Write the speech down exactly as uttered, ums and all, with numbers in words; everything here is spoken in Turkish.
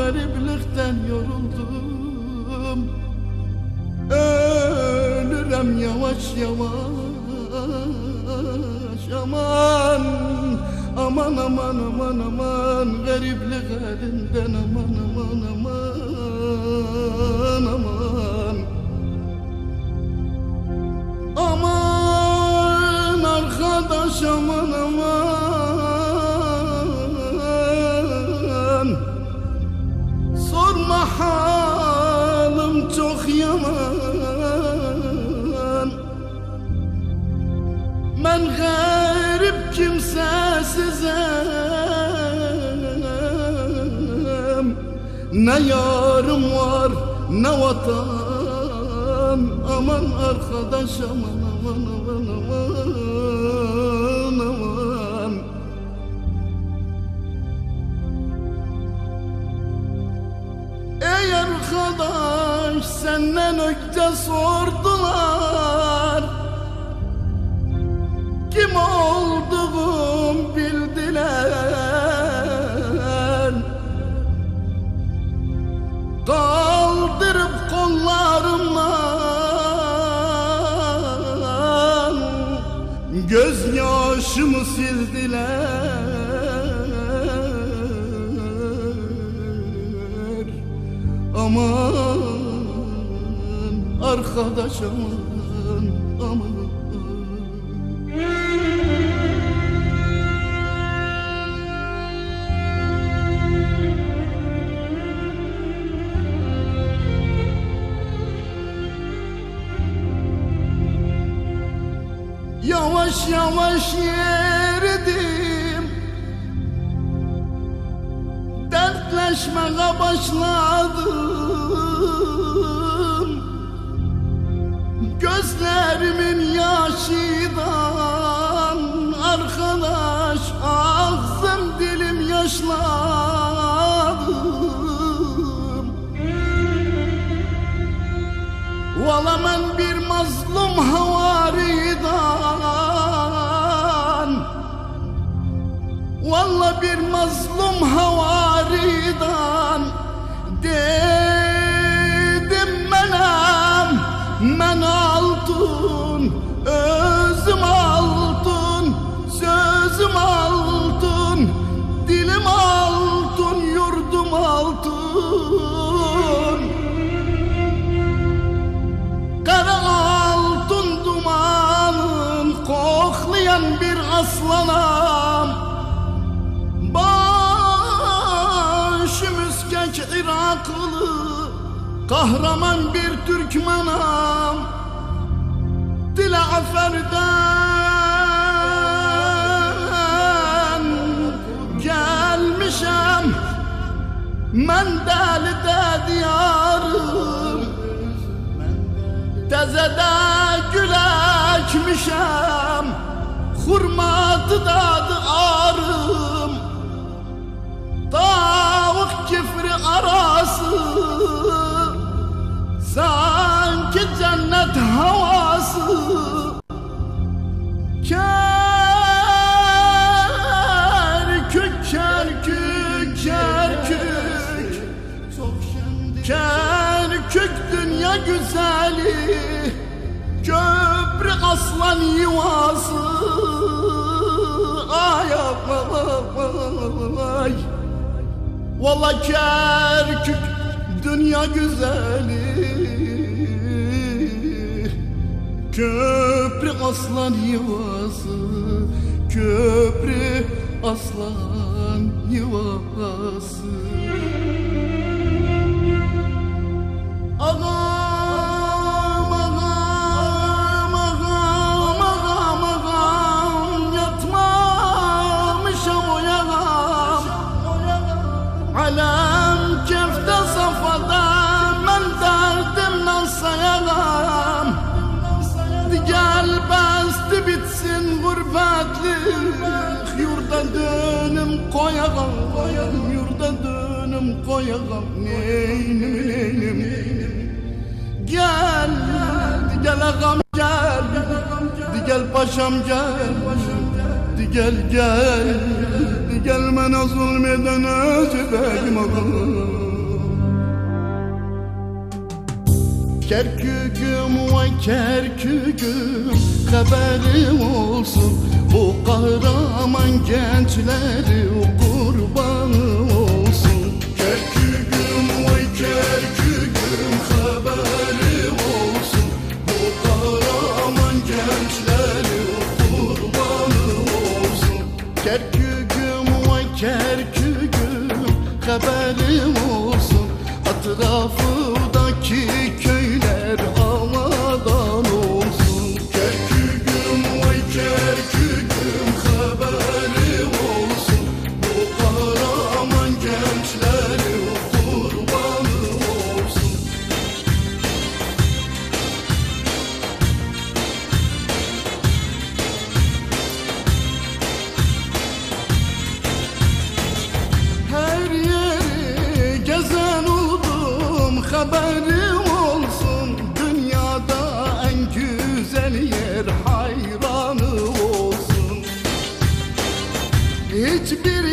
gariplikten yoruldum. Ölürem yavaş yavaş, aman aman aman aman aman, gariplik elinden aman aman aman aman. Aman arkadaş aman aman, sorma halim çok yaman. Ben garip kimsesizim, ne yarım var ne vatan. Aman arkadaş aman aman aman aman aman. Ey arkadaş senden ökte sordular, kim olduğum bildiler. Kaldırıp kollarımdan gözyaşımı sildiler. Aman arkadaş aman aman. Yavaş yavaş yerdim, dertleşmeye başladım. Gözlerimin yaşından arkadaş, ağzım dilim yaşladım. Valla ben bir mazlum havaridan, valla bir mazlum havaridan dedim menem, men altın, özüm altın, sözüm altın, dilim altın, yurdum altın. Kara altın dumanın koklayan bir aslanam, başım üskek Iraklı kahraman bir Türkmenam. Dile aferden gelmişem, men deli de diyarım, tezede gül ekmişem, hurmatı dadı arım. Tavuk kifri arası, sanki cennet havası. Kerkük kerkük kerkük, Kerkük dünya güzeli, köprü aslan yuvası. Ay ay, vallahi Kerkük dünya güzeli, köprü aslan yuvası, köprü aslan yuvası. Ağam ağam ağam ağam ağam, yatmamışam o yağam. Alem kefte safhada, men derdimden sayağam. Gel besti bitsin gurbetlik, yurda dönüm koyağam, yurda dönüm koyağam. Neynim neynim, gel gel ağam gel, gel paşam gel, gel gel, gel bana zulmeden özledim ağam. Kerküküm ve Kerküküm haberim olsun, bu kahraman gençleri kurbanı olsun. Kerküküm ve Kerküküm haberim olsun, bu kahraman gençleri kurbanı olsun. Kerküküm ve Kerküküm haberim olsun, etrafındaki köyler amadan olsun. Kerküküm ve Kerküküm haberim olsun, bu kahraman gençleri kurbanı olsun. Her yeri gezen oldum, haberim olsun. Dünyada en güzel yer hayranı olsun. Hiçbir